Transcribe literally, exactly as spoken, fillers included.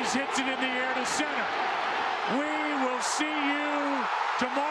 Hits it in the air to center. We will see you tomorrow.